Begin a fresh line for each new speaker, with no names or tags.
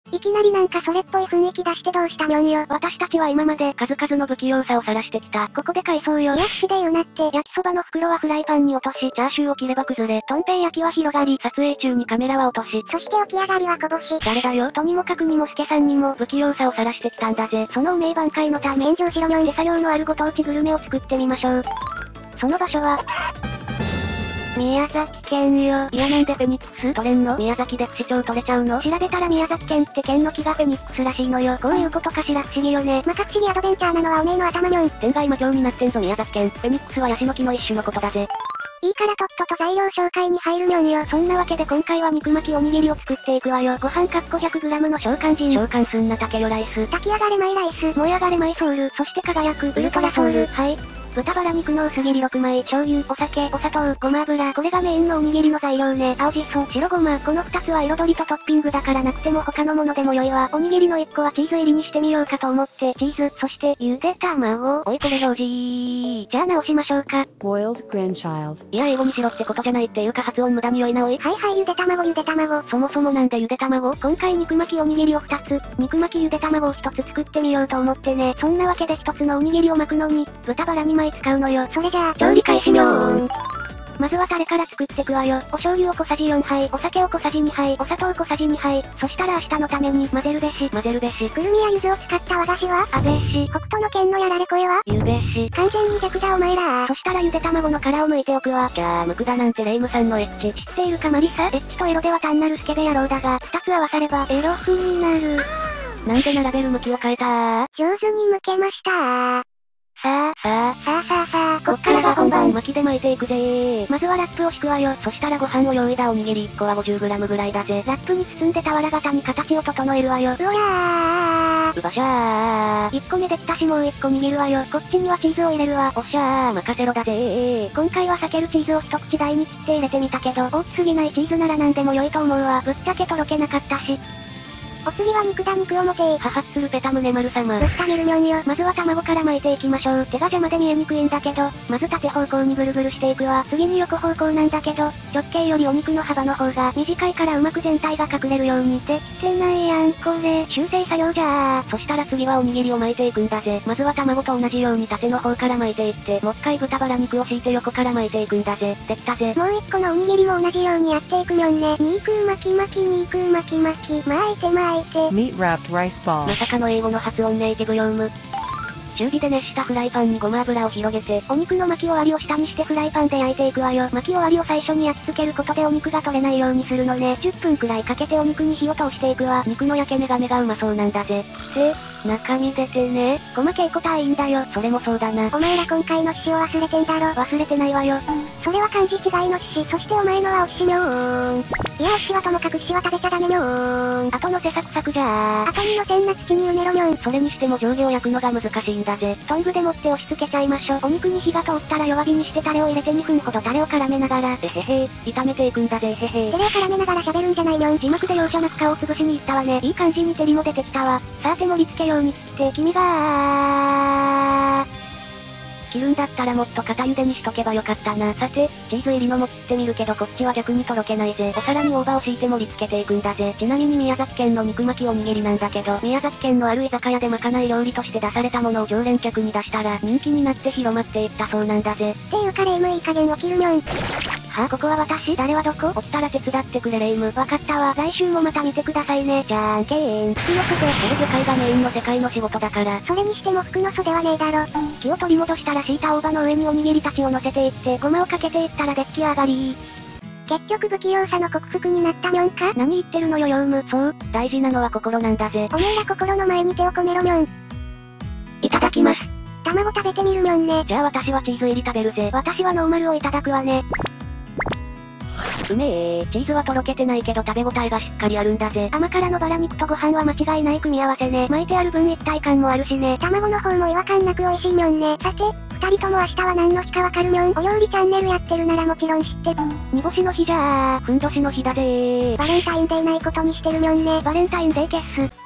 いきなりなんかそれっぽい雰囲気出してどうしたみょんよ。
私たちは今まで数々の不器用さを晒してきた。ここで返そうよ。
いや口で言うなって。
焼きそばの袋はフライパンに落とし、チャーシューを切れば崩れ、とんぺい焼きは広がり、撮影中にカメラは落とし。
そして起き上がりはこぼし。
誰だよ。とにもかくにも助さんにも不器用さを晒してきたんだぜ。その名挽回のため、
炎上しろみょん。
手作業のあるご当地グルメを作ってみましょう。その場所は、宮崎県よ。いやなんでフェニックス取れんの？宮崎で不死鳥取れちゃうの？調べたら宮崎県って県の木がフェニックスらしいのよ。こういうことかしら。不思議よね。
まか不思議アドベンチャーなのはおめえの頭みょん。
天外魔境になってんぞ宮崎県。フェニックスはヤシの木の一種のことだぜ。
いいからとっとと材料紹介に入るみょんよ。
そんなわけで今回は肉巻きおにぎりを作っていくわよ。ご飯100g の召喚人。召喚すんな竹よライス。
炊き上がれマイライス。
燃え上がれマイソウル。そして輝くウルトラソウル。はい。豚バラ肉の薄切り6枚、醤油、お酒、お砂糖、ごま油。これがメインのおにぎりの材料ね。青じそ、白ごま。この2つは彩りとトッピングだからなくても他のものでも良いわ。おにぎりの1個はチーズ入りにしてみようかと思って、チーズ、そしてゆで卵。おいこれロージー。じゃあ直しましょうか。
boiled grandchild。
いや英語にしろってことじゃないっていうか発音無駄に良いなおい。
はいはいゆで卵ゆで卵。
そもそもなんでゆで卵？今回肉巻きおにぎりを2つ、肉巻きゆで卵を1つ作ってみようと思ってね。そんなわけで1つのおにぎりを巻くのに、豚バラ2枚使うのよ。
それじゃあ、
調理開始みょーん。まずはタレから作ってくわよ。お醤油を小さじ4杯、お酒を小さじ2杯、お砂糖小さじ2杯。そしたら明日のために混ぜるべし。くる
みや柚子を使った和菓子は
あべし。
北斗の剣のやられ声は
ゆべし。
完全に弱だお前ら。
そしたらゆで卵の殻を剥いておくわ。じゃあ、剥くだなんてレイムさんのエッチ。知っているかマリサ？エッチとエロでは単なるスケベ野郎だが、2つ合わさればエロ風になる。なんで並べる向きを変えた？
上手に剥けました
さあ、
こっからが本番。
巻きで巻いていくぜー。まずはラップを敷くわよ。そしたらご飯を用意だおにぎり1個は 50g ぐらいだぜ。ラップに包んで俵型に形を整えるわよ。
うおや
うばしゃー。1個目できたしもう1個握るわよ。こっちにはチーズを入れるわ。おっしゃー、任せろだぜー。今回は避けるチーズを一口大に切って入れてみたけど、大きすぎないチーズなら何でも良いと思うわ。ぶっちゃけとろけなかったし。
お次は肉だ肉を持てー。
母っつるペタ胸丸様。
ぶった切るみょんよ。
まずは卵から巻いていきましょう。手が邪魔で見えにくいんだけど、まず縦方向にぐるぐるしていくわ。次に横方向なんだけど、直径よりお肉の幅の方が短いからうまく全体が隠れるように。できてないやんこれ。修正作業じゃー。そしたら次はおにぎりを巻いていくんだぜ。まずは卵と同じように縦の方から巻いていって、もう一回豚バラ肉を敷いて横から巻いていくんだぜ。できたぜ。
もう一個のおにぎりも同じようにやっていくみょんね。肉巻き巻き肉巻き巻き。巻いて巻いて。
meat wrapped rice ball。
まさかの英語の発音ネイティブ用務。中火で熱したフライパンにごま油を広げて、お肉の巻き終わりを下にしてフライパンで焼いていくわよ。巻き終わりを最初に焼き付けることでお肉が取れないようにするのね。10分くらいかけてお肉に火を通していくわ。肉の焼け目がうまそうなんだぜ。中身出てね。細けいことはいいんだよ。それもそうだな。
お前ら今回の趣旨を忘れてんだろ。
忘れてないわよ。
それは漢字違いの趣旨。そしてお前のはおししみょーん。いやおしはともかくしは食べちゃダメみょーん。
後のせサクサクじゃー。
後にのせんな土に埋めろみょん。
それにしても上下を焼くのが難しいんだぜ。トングで持って押し付けちゃいましょ。お肉に火が通ったら弱火にしてタレを入れて2分ほどタレを絡めながら。炒めていくんだぜへへ。
タレを絡めながら喋るんじゃないみょん。
字幕で容赦なく顔を潰しに行ったわね。いい感じに照りも出てきたわ。さて盛り付け用に切って君が切るんだったらもっと固茹でにしとけばよかったな。さて、チーズ入りのも切ってみるけどこっちは逆にとろけないぜ。お皿に大葉を敷いて盛り付けていくんだぜ。ちなみに宮崎県の肉巻きおにぎりなんだけど、宮崎県のある居酒屋でまかない料理として出されたものを常連客に出したら人気になって広まっていったそうなんだぜ。
っていうかレイムいい加減起きるみょん。
はあここは私？誰はどこ？おったら手伝ってくれレイム。わかったわ。来週もまた見てくださいね。じゃーんけーん。服の袖。これ世界がメインの世界の仕事だから。
それにしても服の袖はねえだろ。
気を取り戻したら敷いた大葉の上におにぎりたちを乗せていって、ごまをかけていったら出来上がり。
結局不器用さの克服になったみょんか？
何言ってるのよヨウム。そう、大事なのは心なんだぜ。
おめえら心の前に手を込めろみょん。
いただきます。
卵食べてみるみょんね。
じゃあ私はチーズ入り食べるぜ。私はノーマルをいただくわね。うめえ、チーズはとろけてないけど食べ応えがしっかりあるんだぜ。甘辛のバラ肉とご飯は間違いない組み合わせね。巻いてある分一体感もあるしね。
卵の方も違和感なく美味しいみょんね。さて、二人とも明日は何の日かわかるみょん。お料理チャンネルやってるならもちろん知ってる。
煮干しの日じゃー。ふんどしの日だぜー。
バレンタインデーないことにしてるみょんね。
バレンタインデーケッス。